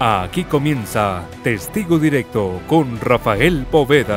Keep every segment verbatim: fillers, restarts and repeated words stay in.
Aquí comienza Testigo Directo con Rafael Poveda.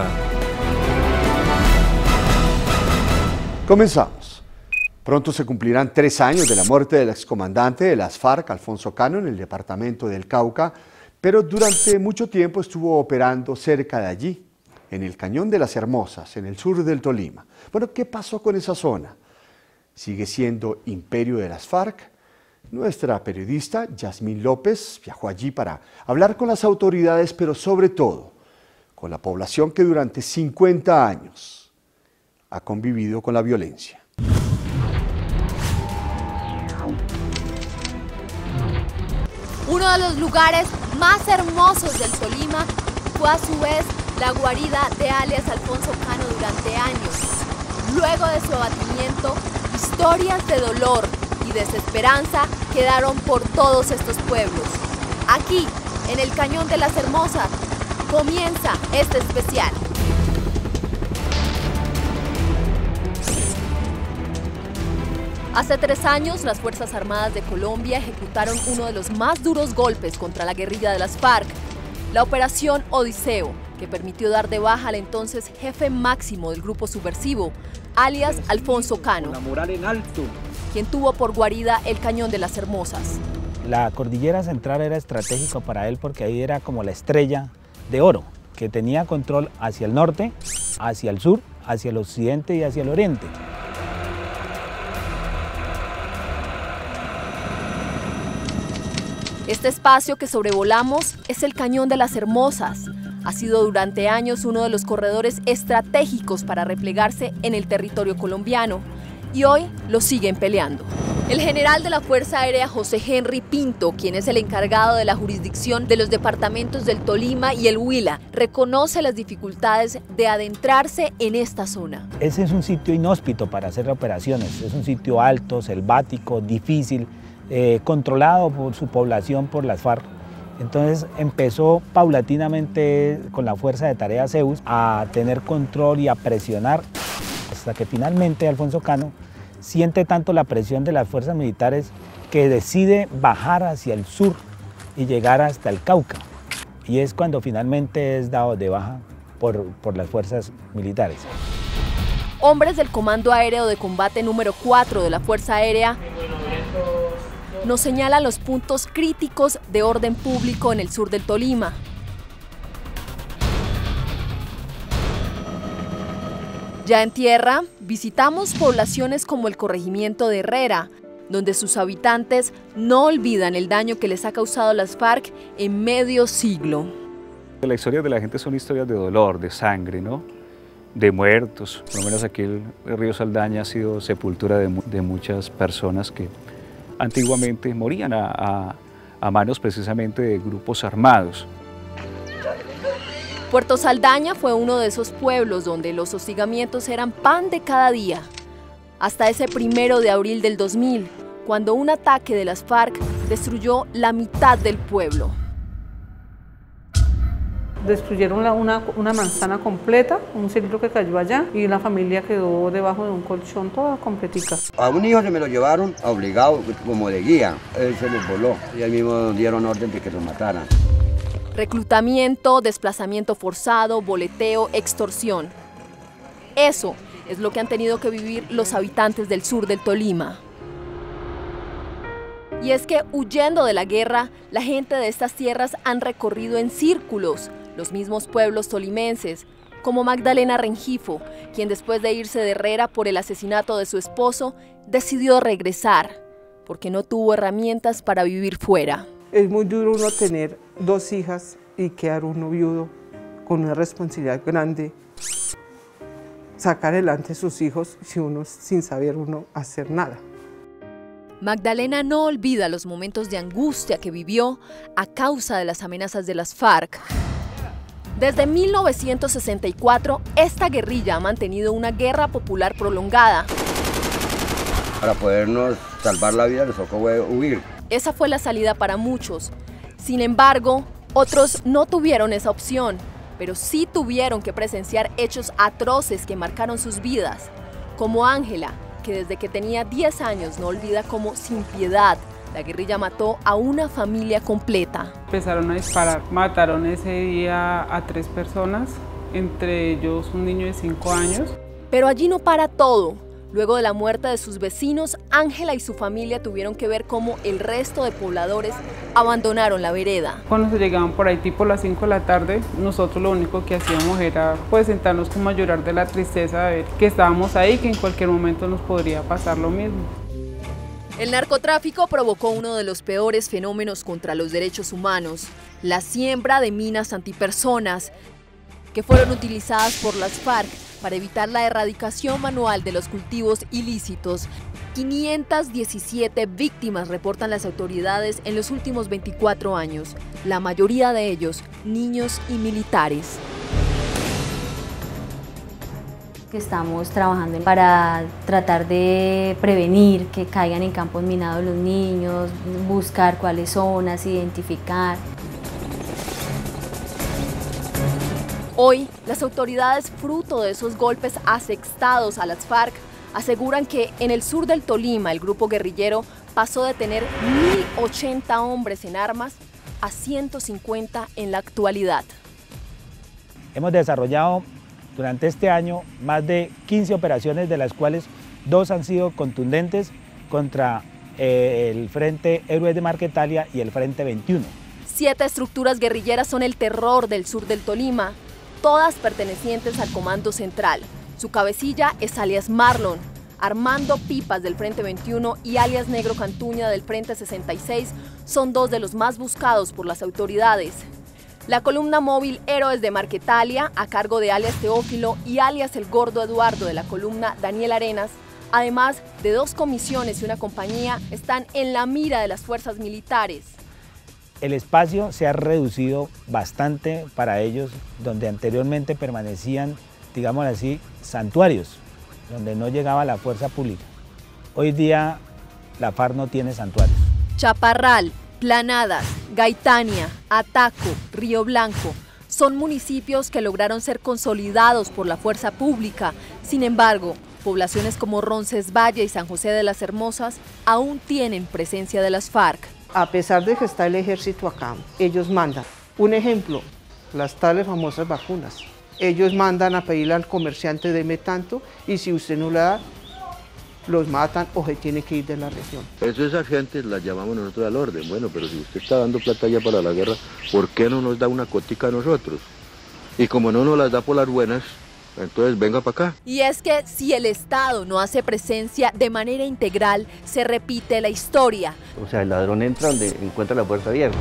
Comenzamos. Pronto se cumplirán tres años de la muerte del excomandante de las FARC, Alfonso Cano, en el departamento del Cauca, pero durante mucho tiempo estuvo operando cerca de allí, en el Cañón de las Hermosas, en el sur del Tolima. Bueno, ¿qué pasó con esa zona? ¿Sigue siendo imperio de las FARC? Nuestra periodista Yasmín López viajó allí para hablar con las autoridades, pero sobre todo con la población que durante cincuenta años ha convivido con la violencia. Uno de los lugares más hermosos del Tolima fue a su vez la guarida de alias Alfonso Cano durante años. Luego de su abatimiento, historias de dolor y desesperanza quedaron por todos estos pueblos. Aquí, en el Cañón de las Hermosas, comienza este especial. Hace tres años, las Fuerzas Armadas de Colombia ejecutaron uno de los más duros golpes contra la guerrilla de las FARC, la Operación Odiseo, que permitió dar de baja al entonces jefe máximo del grupo subversivo, alias Alfonso Cano, la moral en alto, quien tuvo por guarida el Cañón de las Hermosas. La cordillera central era estratégico para él porque ahí era como la estrella de oro, que tenía control hacia el norte, hacia el sur, hacia el occidente y hacia el oriente. Este espacio que sobrevolamos es el Cañón de las Hermosas. Ha sido durante años uno de los corredores estratégicos para replegarse en el territorio colombiano y hoy lo siguen peleando. El general de la Fuerza Aérea José Henry Pinto, quien es el encargado de la jurisdicción de los departamentos del Tolima y el Huila, reconoce las dificultades de adentrarse en esta zona. Ese es un sitio inhóspito para hacer operaciones, es un sitio alto, selvático, difícil, eh, controlado por su población por las FARC. Entonces empezó paulatinamente con la Fuerza de Tarea Zeus a tener control y a presionar hasta que finalmente Alfonso Cano siente tanto la presión de las fuerzas militares que decide bajar hacia el sur y llegar hasta el Cauca. Y es cuando finalmente es dado de baja por, por las fuerzas militares. Hombres del Comando Aéreo de Combate número cuatro de la Fuerza Aérea nos señalan los puntos críticos de orden público en el sur del Tolima. Ya en tierra, visitamos poblaciones como el corregimiento de Herrera, donde sus habitantes no olvidan el daño que les ha causado las FARC en medio siglo. Las historias de la gente son historias de dolor, de sangre, ¿no? De muertos. Por lo menos aquí el, el río Saldaña ha sido sepultura de, de muchas personas que antiguamente morían a, a, a manos precisamente de grupos armados. Puerto Saldaña fue uno de esos pueblos donde los hostigamientos eran pan de cada día, hasta ese primero de abril del dos mil, cuando un ataque de las FARC destruyó la mitad del pueblo. Destruyeron la, una, una manzana completa, un cilindro que cayó allá y la familia quedó debajo de un colchón toda completica. A un hijo se me lo llevaron obligado como de guía, él se les voló y ahí mismo dieron orden de que lo mataran. Reclutamiento, desplazamiento forzado, boleteo, extorsión. Eso es lo que han tenido que vivir los habitantes del sur del Tolima. Y es que huyendo de la guerra, la gente de estas tierras han recorrido en círculos los mismos pueblos tolimenses, como Magdalena Rengifo, quien después de irse de Herrera por el asesinato de su esposo, decidió regresar, porque no tuvo herramientas para vivir fuera. Es muy duro uno tener dos hijas y quedar uno viudo con una responsabilidad grande, sacar adelante a sus hijos si uno, sin saber uno hacer nada. Magdalena no olvida los momentos de angustia que vivió a causa de las amenazas de las FARC. Desde mil novecientos sesenta y cuatro, esta guerrilla ha mantenido una guerra popular prolongada. Para podernos salvar la vida, nos tocó huir. Esa fue la salida para muchos. Sin embargo, otros no tuvieron esa opción, pero sí tuvieron que presenciar hechos atroces que marcaron sus vidas, como Ángela, que desde que tenía diez años no olvida cómo, sin piedad, La guerrilla mató a una familia completa. Empezaron a disparar, mataron ese día a tres personas, entre ellos un niño de cinco años. Pero allí no para todo. Luego de la muerte de sus vecinos, Ángela y su familia tuvieron que ver cómo el resto de pobladores abandonaron la vereda. Cuando se llegaban por ahí tipo las cinco de la tarde, nosotros lo único que hacíamos era pues sentarnos como a llorar de la tristeza de ver que estábamos ahí, que en cualquier momento nos podría pasar lo mismo. El narcotráfico provocó uno de los peores fenómenos contra los derechos humanos, la siembra de minas antipersonas, que fueron utilizadas por las FARC para evitar la erradicación manual de los cultivos ilícitos. quinientas diecisiete víctimas reportan las autoridades en los últimos veinticuatro años, la mayoría de ellos niños y militares. Que estamos trabajando para tratar de prevenir que caigan en campos minados los niños, buscar cuáles zonas, identificar. Hoy, las autoridades, fruto de esos golpes asextados a las FARC, aseguran que en el sur del Tolima el grupo guerrillero pasó de tener mil ochenta hombres en armas a ciento cincuenta en la actualidad. Hemos desarrollado durante este año más de quince operaciones, de las cuales dos han sido contundentes contra eh, el Frente Héroes de Marquetalia y el Frente veintiuno. Siete estructuras guerrilleras son el terror del sur del Tolima, todas pertenecientes al Comando Central. Su cabecilla es alias Marlon, Armando Pipas del Frente veintiuno y alias Negro Cantuña del Frente sesenta y seis son dos de los más buscados por las autoridades. La columna móvil Héroes de Marquetalia, a cargo de alias Teófilo y alias El Gordo Eduardo de la columna Daniel Arenas, además de dos comisiones y una compañía, están en la mira de las fuerzas militares. El espacio se ha reducido bastante para ellos, donde anteriormente permanecían, digamos así, santuarios, donde no llegaba la fuerza pública. Hoy día la FARC no tiene santuarios. Chaparral, Planadas, Gaitania, Ataco, Río Blanco son municipios que lograron ser consolidados por la fuerza pública. Sin embargo, poblaciones como Roncesvalles y San José de las Hermosas aún tienen presencia de las FARC. A pesar de que está el ejército acá, ellos mandan. Un ejemplo, las tales famosas vacunas. Ellos mandan a pedirle al comerciante, deme tanto, y si usted no le da, los matan o se tiene que ir de la región. Eso esas gentes las llamamos nosotros al orden. Bueno, pero si usted está dando plata ya para la guerra, ¿por qué no nos da una cotica a nosotros? Y como no nos las da por las buenas, entonces venga para acá. Y es que si el Estado no hace presencia de manera integral, se repite la historia. O sea, el ladrón entra donde encuentra la puerta abierta.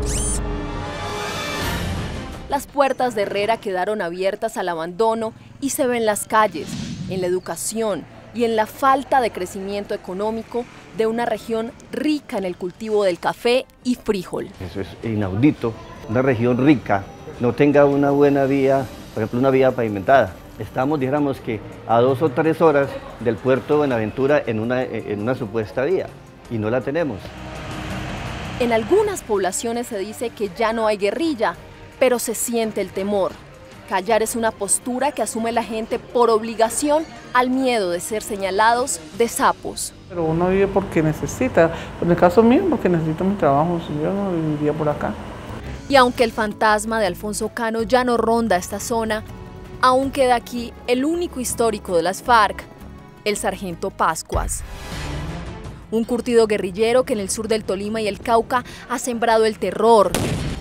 Las puertas de Herrera quedaron abiertas al abandono y se ven las calles, en la educación y en la falta de crecimiento económico de una región rica en el cultivo del café y frijol. Eso es inaudito, una región rica no tenga una buena vía, por ejemplo una vía pavimentada. Estamos, dijéramos que a dos o tres horas del puerto de Buenaventura en una, en una supuesta vía y no la tenemos. En algunas poblaciones se dice que ya no hay guerrilla, pero se siente el temor. Callar es una postura que asume la gente por obligación al miedo de ser señalados de sapos. Pero uno vive porque necesita, en el caso mío porque necesito mi trabajo, si yo no viviría por acá. Y aunque el fantasma de Alfonso Cano ya no ronda esta zona, aún queda aquí el único histórico de las FARC, el sargento Pascuas. Un curtido guerrillero que en el sur del Tolima y el Cauca ha sembrado el terror.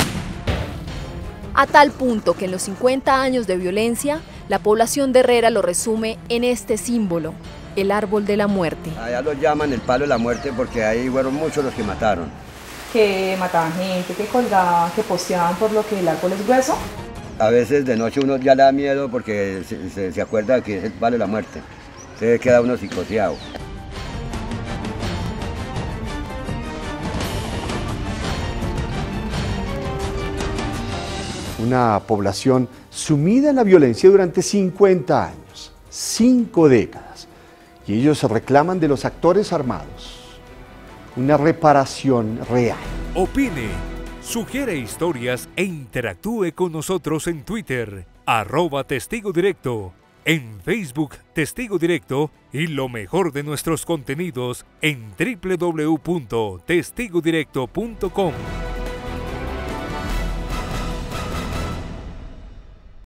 A tal punto que en los cincuenta años de violencia, la población de Herrera lo resume en este símbolo, el árbol de la muerte. Allá lo llaman el palo de la muerte porque ahí fueron muchos los que mataron. Que mataban gente, que colgaban, que posteaban por lo que el árbol es grueso. A veces de noche uno ya le da miedo porque se, se, se acuerda que es el palo de la muerte. Se queda uno psicoseado. Una población sumida en la violencia durante cincuenta años, cinco décadas, y ellos se reclaman de los actores armados una reparación real. Opine, sugiere historias e interactúe con nosotros en Twitter, arroba Testigo Directo. En Facebook, Testigo Directo, y lo mejor de nuestros contenidos en doble u doble u doble u punto testigo directo punto com.